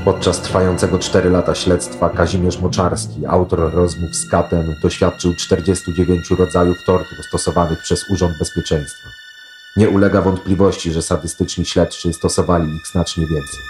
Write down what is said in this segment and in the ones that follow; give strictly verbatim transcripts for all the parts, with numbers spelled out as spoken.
Podczas trwającego cztery lata śledztwa Kazimierz Moczarski, autor rozmów z katem, doświadczył czterdziestu dziewięciu rodzajów tortur stosowanych przez Urząd Bezpieczeństwa. Nie ulega wątpliwości, że sadystyczni śledczy stosowali ich znacznie więcej.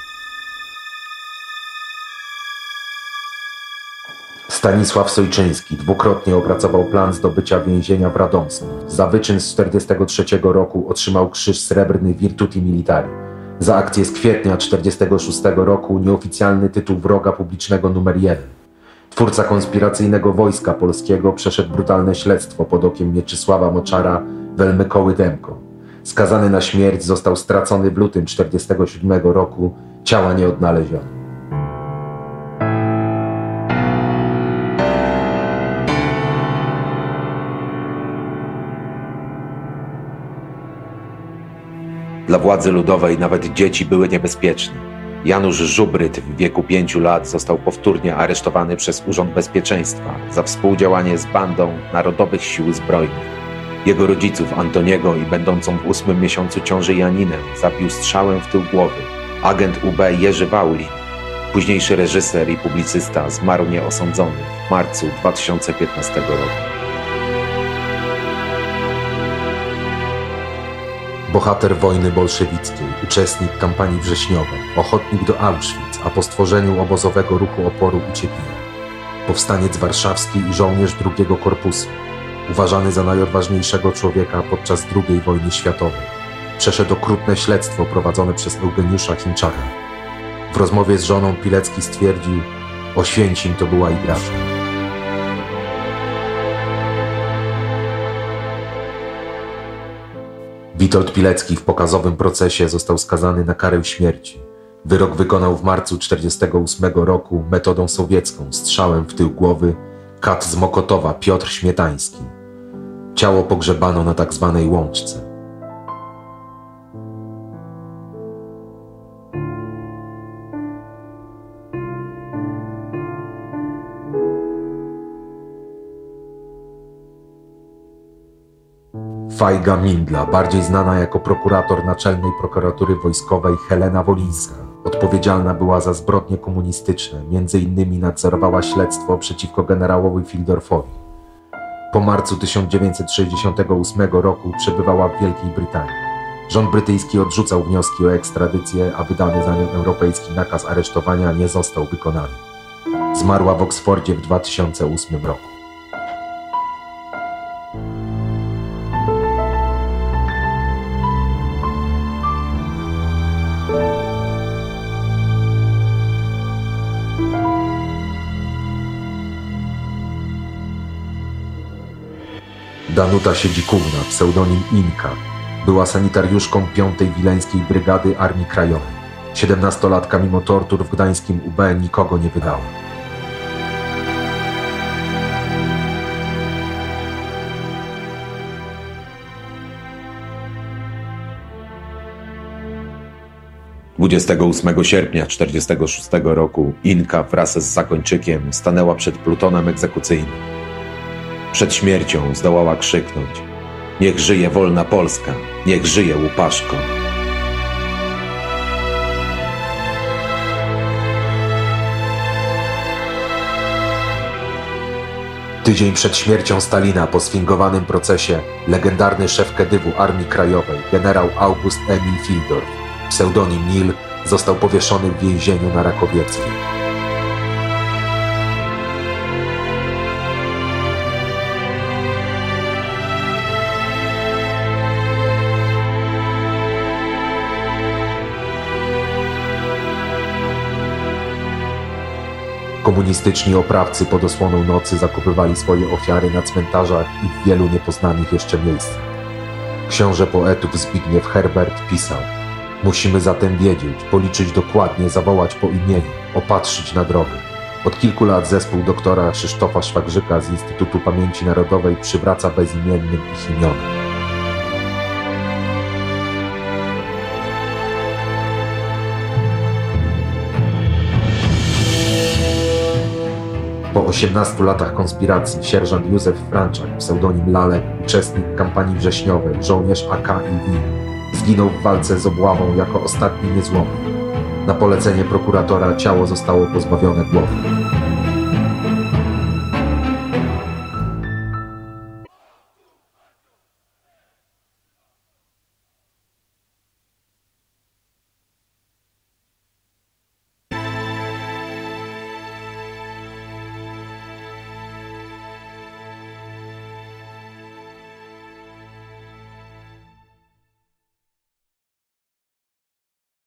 Stanisław Sojczyński dwukrotnie opracował plan zdobycia więzienia w Radomsku. Za wyczyn z czterdziestego trzeciego roku otrzymał Krzyż Srebrny Virtuti Militari. Za akcję z kwietnia czterdziestego szóstego roku nieoficjalny tytuł wroga publicznego numer jeden. Twórca konspiracyjnego Wojska Polskiego przeszedł brutalne śledztwo pod okiem Mieczysława Moczara w Elmykoły Demko. Skazany na śmierć, został stracony w lutym czterdziestego siódmego roku, ciała nie odnaleziono. Dla władzy ludowej nawet dzieci były niebezpieczne. Janusz Żubryt w wieku pięciu lat został powtórnie aresztowany przez Urząd Bezpieczeństwa za współdziałanie z bandą Narodowych Sił Zbrojnych. Jego rodziców Antoniego i będącą w ósmym miesiącu ciąży Janinę zabił strzałem w tył głowy agent U B Jerzy Wałlin. Późniejszy reżyser i publicysta zmarł nieosądzony w marcu dwa tysiące piętnastego roku. Bohater wojny bolszewickiej, uczestnik kampanii wrześniowej, ochotnik do Auschwitz, a po stworzeniu obozowego ruchu oporu uciekinierz. Powstaniec warszawski i żołnierz drugiego korpusu. Uważany za najodważniejszego człowieka podczas drugiej wojny światowej. Przeszedł okrutne śledztwo prowadzone przez Eugeniusza Chińczaka. W rozmowie z żoną Pilecki stwierdził: Oświęcim to była igraszka. Witold Pilecki w pokazowym procesie został skazany na karę śmierci. Wyrok wykonał w marcu czterdziestego ósmego roku metodą sowiecką, strzałem w tył głowy, kat z Mokotowa Piotr Śmietański. Ciało pogrzebano na tak zwanej Łączce. Fajga Mindla, bardziej znana jako prokurator Naczelnej Prokuratury Wojskowej Helena Wolińska, odpowiedzialna była za zbrodnie komunistyczne, między innymi nadzorowała śledztwo przeciwko generałowi Fildorfowi. Po marcu tysiąc dziewięćset sześćdziesiątego ósmego roku przebywała w Wielkiej Brytanii. Rząd brytyjski odrzucał wnioski o ekstradycję, a wydany za nią europejski nakaz aresztowania nie został wykonany. Zmarła w Oksfordzie w dwa tysiące ósmym roku. Danuta Siedzikówna, pseudonim Inka, była sanitariuszką piątej Wileńskiej Brygady Armii Krajowej. Siedemnastolatka mimo tortur w gdańskim U B nikogo nie wydała. dwudziestego ósmego sierpnia czterdziestego szóstego roku Inka wraz z Zakończykiem stanęła przed plutonem egzekucyjnym. Przed śmiercią zdołała krzyknąć: niech żyje wolna Polska, niech żyje Łupaszko. Tydzień przed śmiercią Stalina po sfingowanym procesie legendarny szef Kedywu Armii Krajowej, generał August Emil Fildorf, pseudonim Nil, został powieszony w więzieniu na Rakowieckiej. Komunistyczni oprawcy pod osłoną nocy zakopywali swoje ofiary na cmentarzach i w wielu niepoznanych jeszcze miejscach. Książę poetów Zbigniew Herbert pisał: musimy zatem wiedzieć, policzyć dokładnie, zawołać po imieniu, opatrzyć na drogę. Od kilku lat zespół doktora Krzysztofa Szwagrzyka z Instytutu Pamięci Narodowej przywraca bezimiennym ich imiona. Po osiemnastu latach konspiracji sierżant Józef Franczak, pseudonim Lalek, uczestnik kampanii wrześniowej, żołnierz A K i W I, zginął w walce z obławą jako ostatni niezłomny. Na polecenie prokuratora ciało zostało pozbawione głowy.